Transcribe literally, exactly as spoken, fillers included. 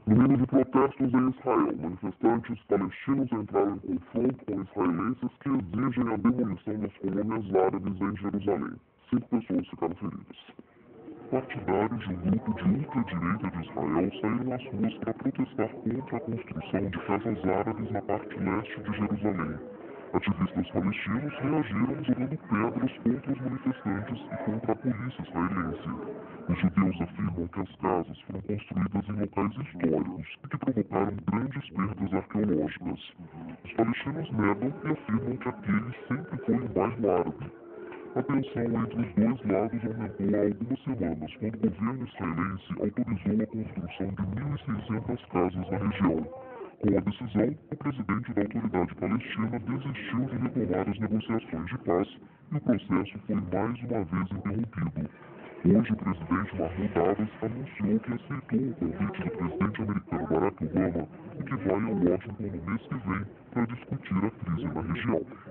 Domingo de protestos em Israel. Manifestantes palestinos entraram em confronto com israelenses que exigem a demolição das colônias árabes em Jerusalém. Cinco pessoas ficaram feridas. Partidários de um grupo de ultradireita de Israel saíram às ruas para protestar contra a construção de casas árabes na parte leste de Jerusalém. Ativistas palestinos reagiram jogando pedras contra os manifestantes e contra a polícia israelense. Os judeus afirmam que as casas foram construídas em locais históricos e que provocaram grandes perdas arqueológicas. Os palestinos negam e afirmam que aquele sempre foi um bairro árabe. A tensão entre os dois lados aumentou há algumas semanas, quando o governo israelense autorizou a construção de mil e seiscentas casas na região. Com a decisão, o presidente da autoridade palestina desistiu de retomar as negociações de paz e o processo foi mais uma vez interrompido. Hoje, o presidente Mahmoud Abbas anunciou que aceitou o convite do presidente americano Barack Obama e que vai a Washington no mês que vem para discutir a crise na região.